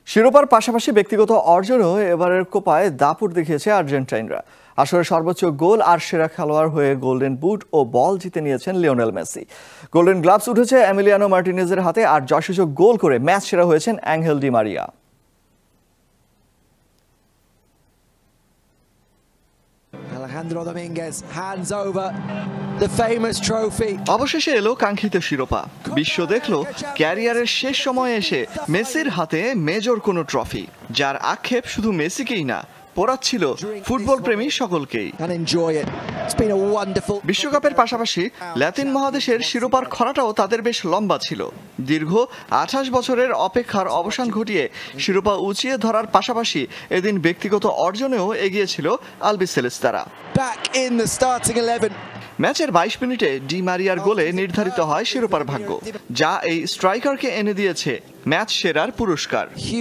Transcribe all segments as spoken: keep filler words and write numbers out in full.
শিরোপার পাশাপাশি ব্যক্তিগত অর্জনেও এবারের কোপায় দাপট দেখিয়েছে আর্জেন্টাইনরা। আসরের সর্বোচ্চ গোল আর সেরা খেলোয়াড় হয়ে গোল্ডেন বুট ও বল জিতে নিয়েছেন লিওনেল মেসি। গোল্ডেন গ্লাভস উঠেছে এমিলিয়ানো মার্টিনেজের হাতে, আর জয়সূচক গোল করে ম্যাচ সেরা হয়েছেন Angel Di Maria. Alejandro Dominguez hands over the famous trophy. অবশেষে এলো কাঙ্ক্ষিত শিরোপা। বিশ্ব দেখলো ক্যারিয়ারের শেষ সময়ে এসে মেসির হাতে মেজর কোনো ট্রফি, যার আক্ষেপ শুধু মেসিকেই না, পড়াচ্ছিল ফুটবল প্রেমী সকলকেই। বিশ্বকাপের পাশাপাশি ল্যাতিন মহাদেশের শিরোপার খরাটাও তাদের বেশ লম্বা ছিল। দীর্ঘ আঠাশ বছরের অপেক্ষার অবসান ঘটিয়ে শিরোপা উঁচিয়ে ধরার পাশাপাশি এদিন ব্যক্তিগত অর্জনেও এগিয়েছিল আলবিসেলেস্তারা। ম্যাচের বাইশ মিনিটে ডি মারিয়ার গোলে নির্ধারিত হয় শিরোপার ভাগ্য, যা এই স্ট্রাইকারকে এনে দিয়েছে ম্যাচ সেরার পুরস্কার।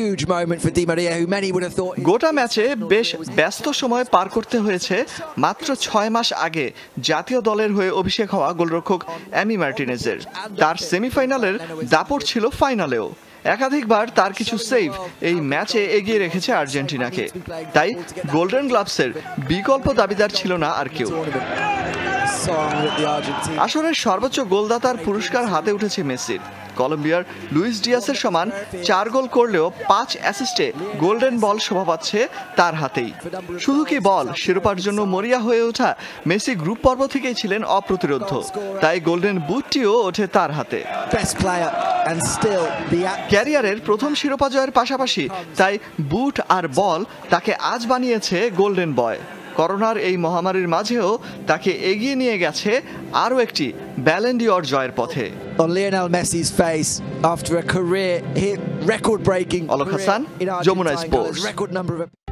গোটা ম্যাচে বেশ ব্যস্ত সময় পার করতে হয়েছে মাত্র ছয় মাস আগে জাতীয় দলের হয়ে অভিষেক হওয়া গোলরক্ষক এমি মার্টিনেজের। তার সেমিফাইনালের দাপট ছিল ফাইনালেও। একাধিকবার তার কিছু সেভ এই ম্যাচে এগিয়ে রেখেছে আর্জেন্টিনাকে। তাই গোল্ডেন গ্লাভসের বিকল্প দাবিদার ছিল না আর কেউ। আসরের সর্বোচ্চ গোলদাতার পুরস্কার হাতে উঠেছে মেসির। কলম্বিয়ার লুইস ডিয়াসের সমান চার গোল করলেও পাঁচ অ্যাসিস্টে গোল্ডেন বল শোভা পাচ্ছে তার হাতেই। শুধু কি বল, শিরোপার জন্য মরিয়া হয়ে ওঠা মেসি গ্রুপ পর্ব থেকেই ছিলেন অপ্রতিরোধ্য, তাই গোল্ডেন বুটটিও ওঠে তার হাতে। ক্যারিয়ারের প্রথম শিরোপা জয়ের পাশাপাশি তাই বুট আর বল তাকে আজ বানিয়েছে গোল্ডেন বয়। করোনার এই মহামারীর মাঝেও তাকে এগিয়ে নিয়ে গেছে আরও একটি ব্যালন ডি অর জয়ের পথে। Lionel Messi's face after a career hit record breaking Alok Hasan, Jamuna sports.